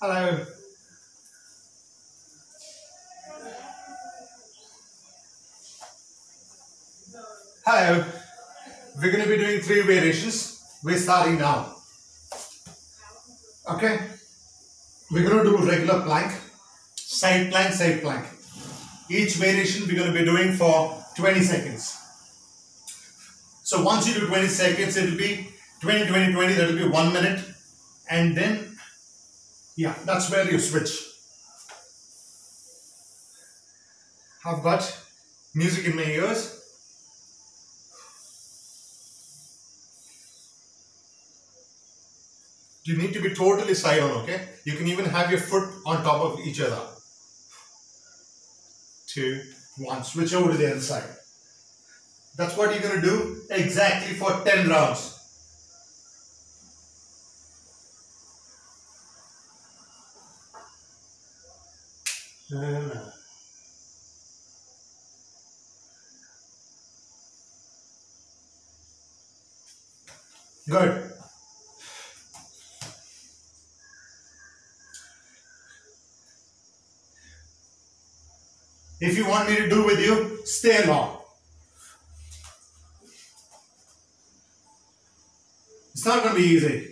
Hello. Hello. We're going to be doing three variations. We're starting now. Okay. We're going to do regular plank, side plank, side plank. Each variation we're going to be doing for 20 seconds. So once you do 20 seconds, it will be 20, 20, 20. That will be 1 minute. And then, yeah, that's where you switch. I've got music in my ears. You need to be totally side on, okay? You can even have your foot on top of each other. 2, 1, switch over to the other side. That's what you're going to do exactly for 10 rounds. Good. If you want me to do with you, stay long. It's not going to be easy.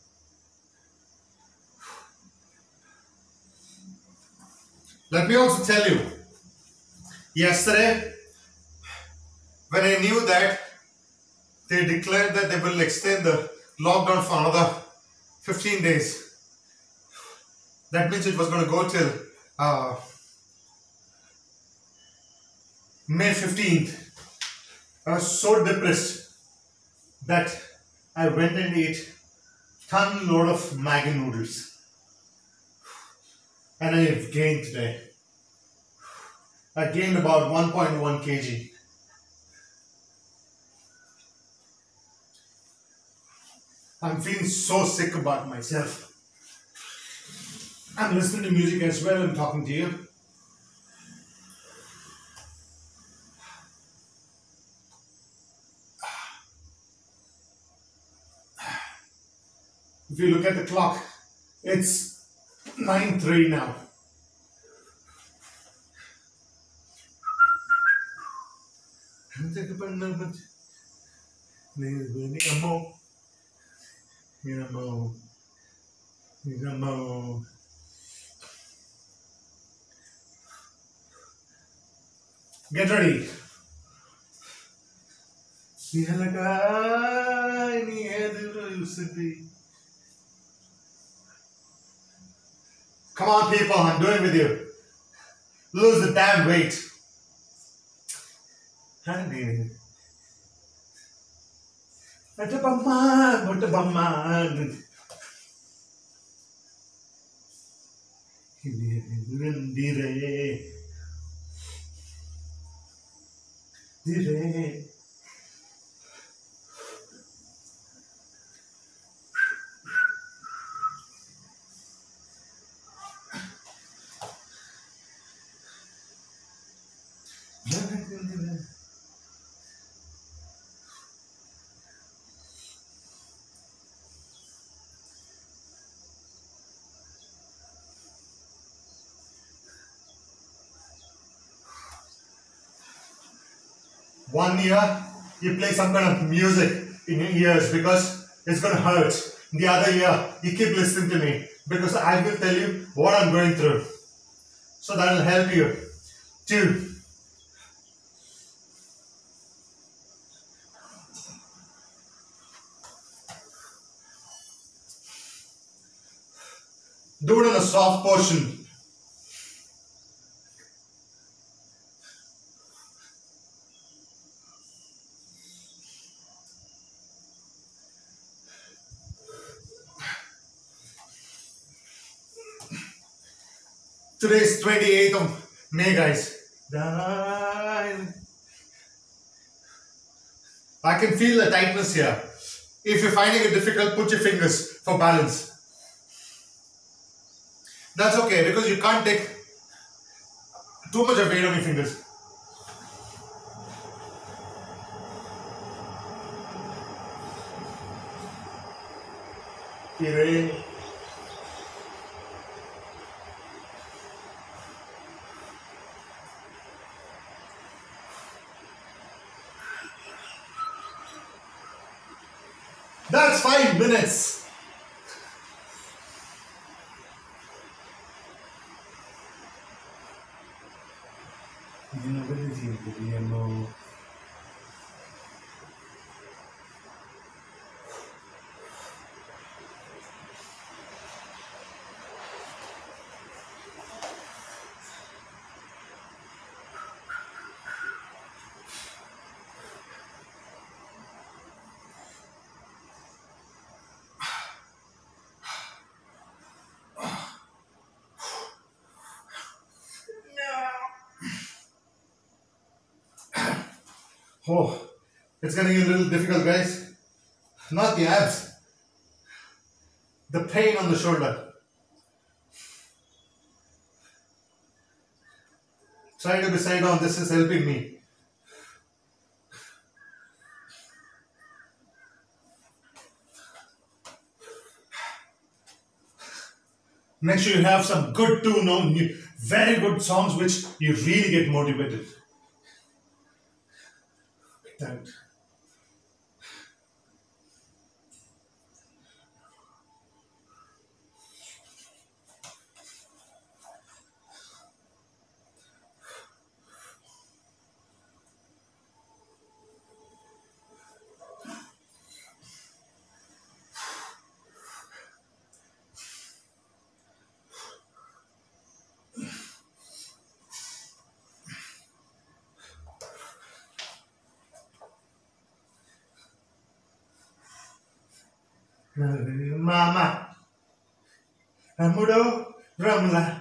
Let me also tell you, yesterday, when I knew that they declared that they will extend the lockdown for another 15 days, that means it was going to go till May 15th. I was so depressed that I went and ate ton load of Maggi noodles. And I have gained today. I gained about 1.1 kg. I'm feeling so sick about myself. I'm listening to music as well and talking to you. If you look at the clock, it's 9:03 now. Get ready. Come on, people, I'm doing with you. Lose the damn weight. One ear, you play some kind of music in your ears because it's going to hurt. The other ear, you keep listening to me because I will tell you what I'm going through. So that will help you. 2. Do it in a soft portion. Today is 28th of May, guys. I can feel the tightness here. If you're finding it difficult, put your fingers for balance. That's okay because you can't take too much of weight on your fingers. That's 5 minutes. Oh, it's getting a little difficult, guys. Not the abs, the pain on the shoulder. Try to be side on, this is helping me. Make sure you have some good tune, very good songs which you really get motivated. That. Mama, Amudo, Ramla.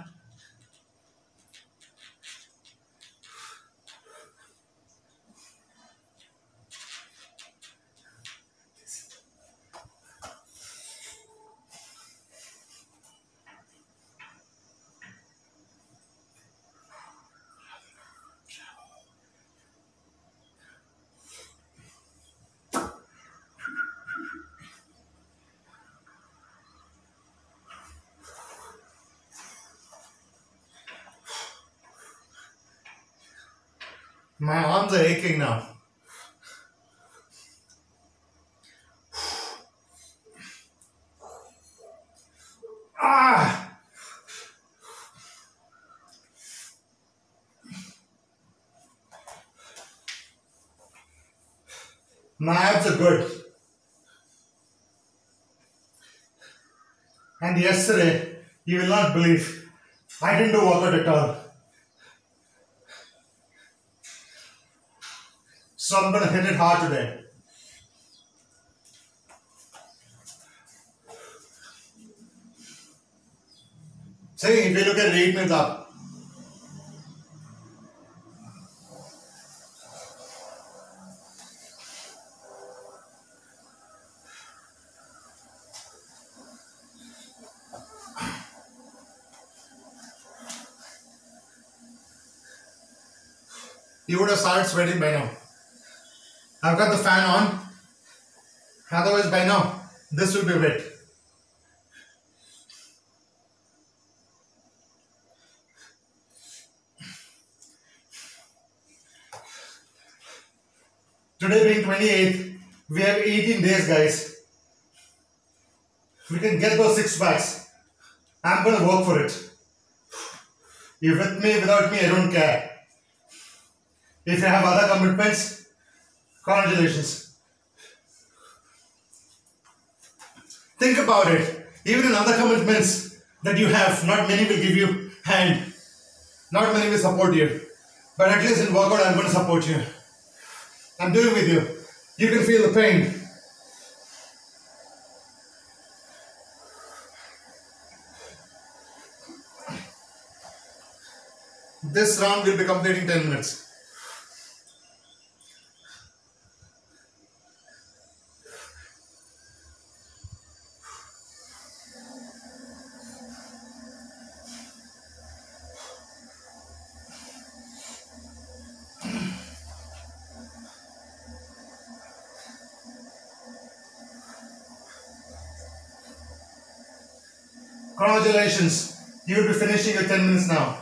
My arms are aching now. Ah! My abs are good. And yesterday, you will not believe, I didn't do workout at all. So I'm gonna hit it hard today. See, if you look at 8 minutes up. You would have started sweating by now. I've got the fan on. Otherwise, by now, this will be wet. Today being 28th, we have 18 days, guys. We can get those 6 packs. I'm gonna work for it. You're with me, without me, I don't care. If you have other commitments, congratulations. Think about it. Even in other commitments that you have, not many will give you hand. Not many will support you. But at least in workout, I'm going to support you. I'm doing with you. You can feel the pain. This round will be completing 10 minutes. Congratulations. You will be finishing your 10 minutes now.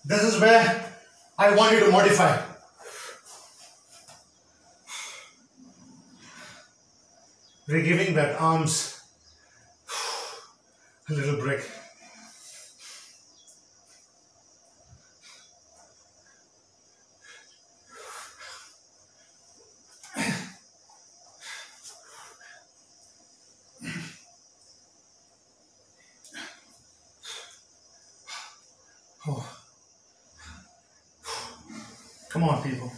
This is where I want you to modify. We're giving that arms a little break. Oh. Come on, people.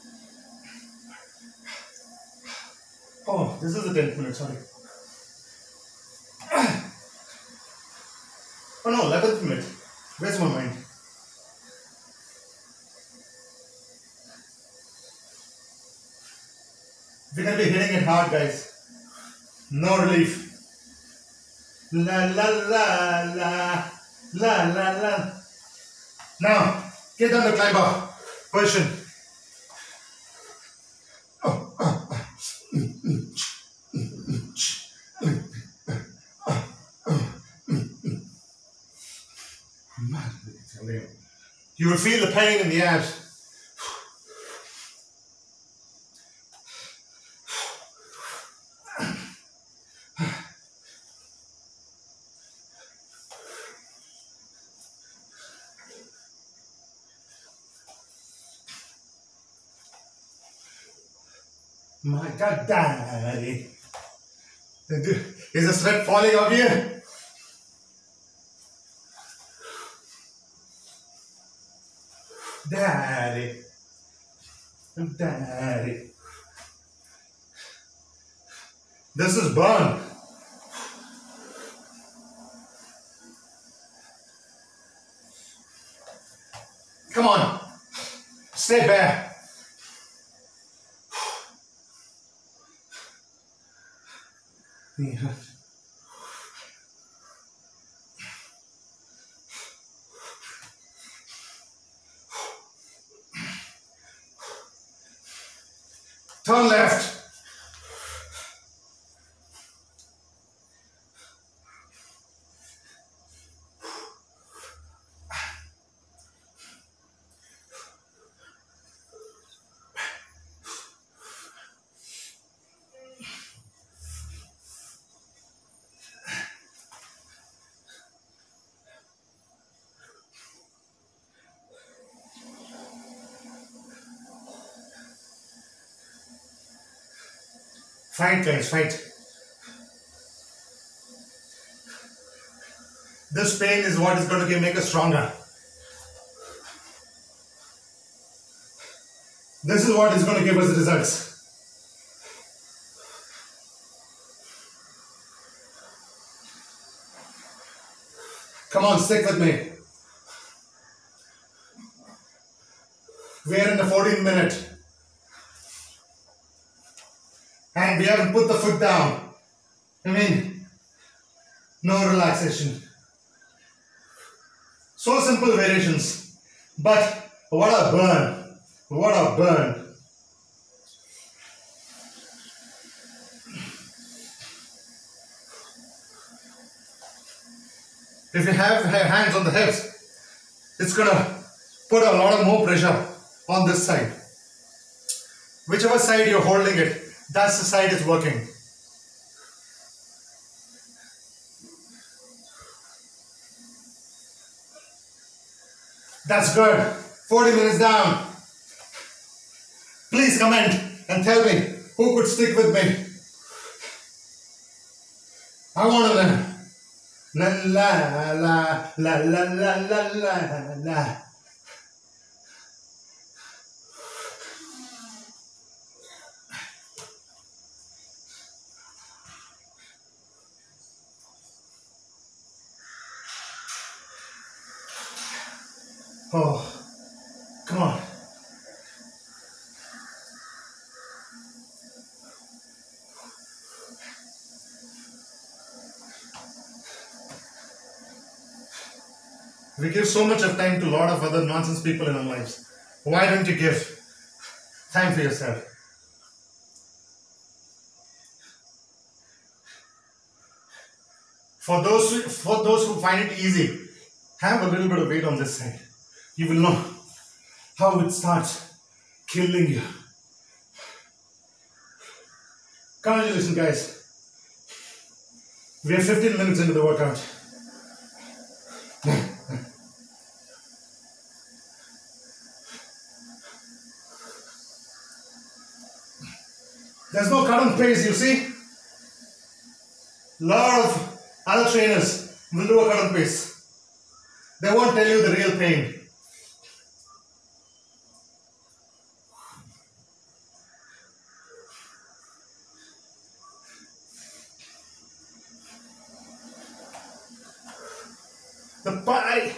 Oh, this is the 10th minute, sorry. Oh no, 11th minute. Where's my mind? We're gonna be hitting it hard, guys. No relief. La la la la la la la. Now, get on the climber position. You will feel the pain in the abs. My God, Daddy. Is the sweat falling off you? Daddy. Daddy. This is burn. Come on. Stay bare. Turn left. Fight, guys, fight. This pain is what is going to make us stronger. This is what is going to give us the results. Come on, stick with me. We are in the 14th minute. And we haven't put the foot down. I mean, no relaxation. So simple variations. But what a burn. What a burn. If you have hands on the hips, it's gonna put a lot of more pressure on this side. Whichever side you're holding it, that's the side it's working. That's good. 40 minutes down. Please comment and tell me who could stick with me. I want to know. La la la la la la la la la. Oh, come on. We give so much of time to a lot of other nonsense people in our lives. Why don't you give time for yourself? For those who find it easy, have a little bit of weight on this side. you will know how it starts killing you. Congratulations, guys. We are 15 minutes into the workout. There's no cut and paste, you see. Lot of other trainers will do a cut and paste. They won't tell you the real pain. The pie.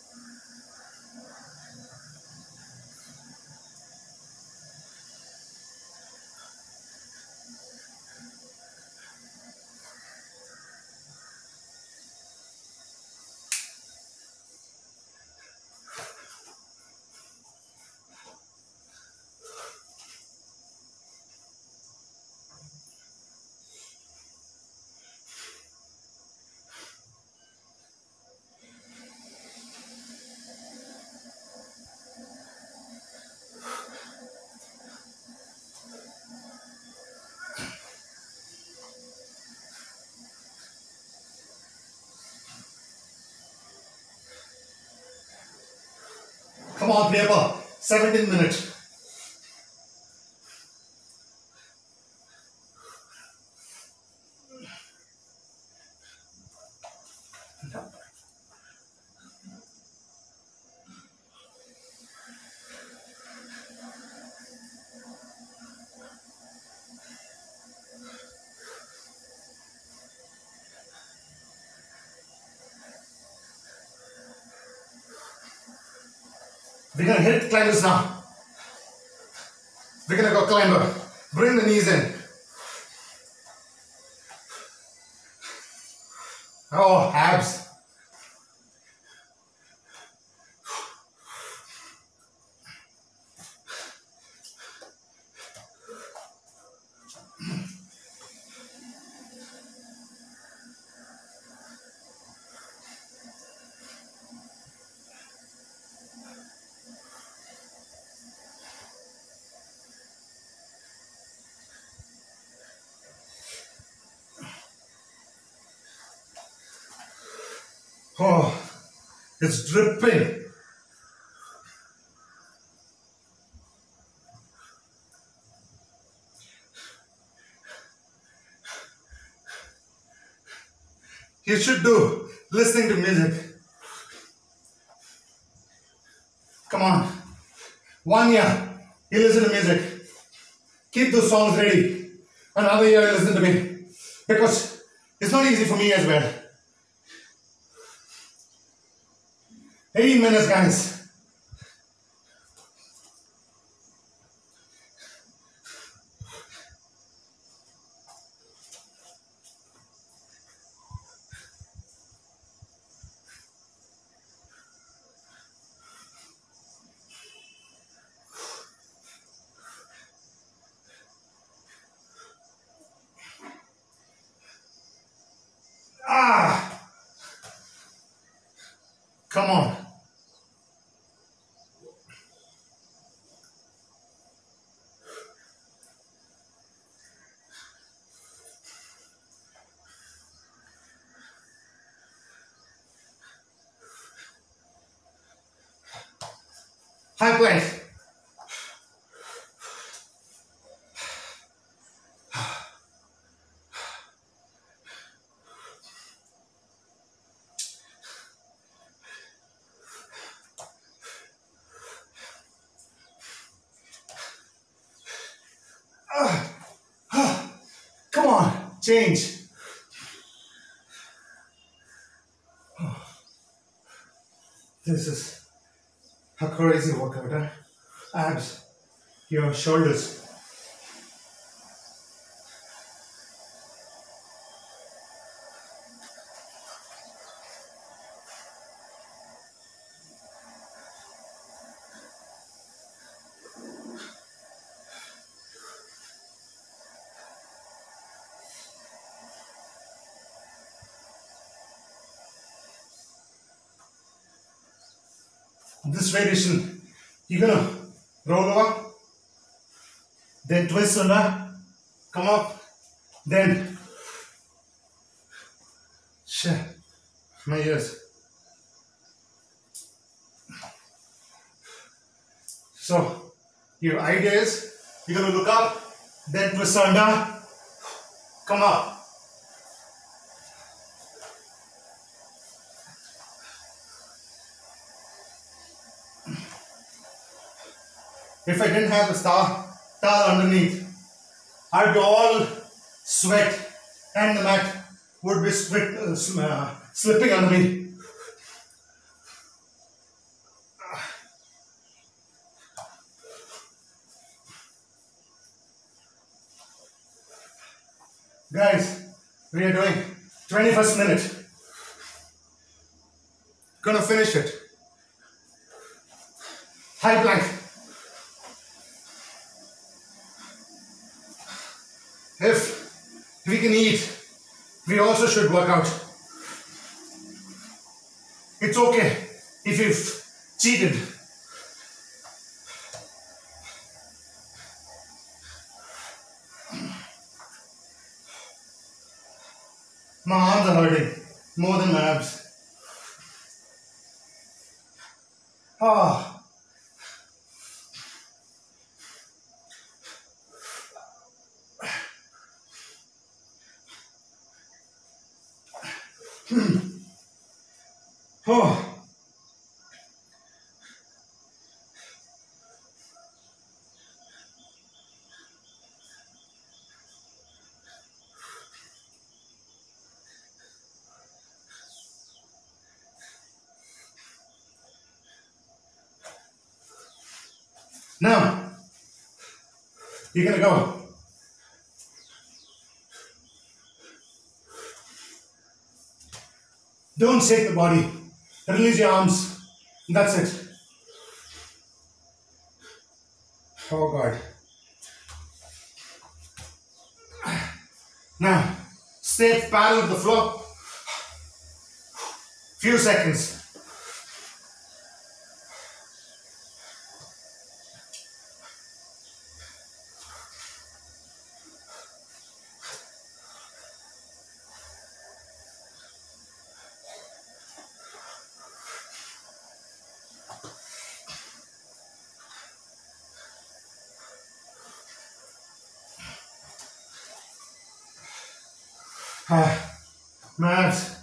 Come on, paper. 17 minutes. We're gonna hit climbers now. We're gonna go climber. Bring the knees in. Oh, abs. Oh, it's dripping. You should do listening to music. Come on. 1 year, you listen to music. Keep those songs ready. Another year, you listen to me. Because it's not easy for me as well. 18 minutes, guys. Ah! Come on. High plank. Come on, change. This is a crazy workout, huh? Abs, your shoulders. This variation, you're gonna roll over, then twist under, come up, then shit, my ears. So your idea is you're gonna look up, then twist under, come up. If I didn't have the towel underneath, I'd be all sweat and the mat would be slipping under me. Guys, we are doing 21st minute. Gonna finish it. High plank. If we can eat, we also should work out. It's okay if you've cheated. My arms are hurting more than my abs. Ah. Oh. Now, you're gonna go. Don't shake the body. Release your arms. That's it. Oh God. Now, stay parallel to the floor. Few seconds. Max,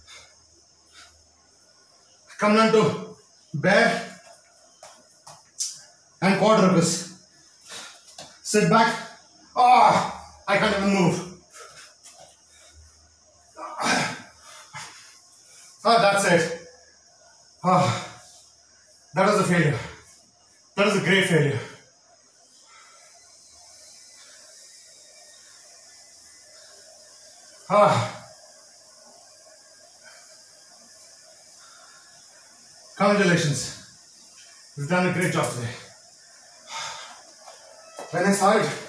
come down to bear and quadrupeds. Sit back. I can't even move. That's it. That was a failure. That was a great failure. Congratulations. You've done a great job today. When I saw it,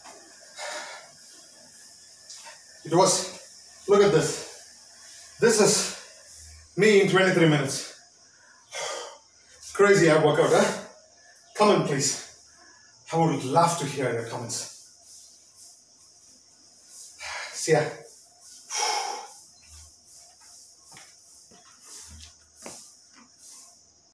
it was, look at this. This is me in 23 minutes. Crazy ab workout, huh? Comment please. I would love to hear your comments. See ya.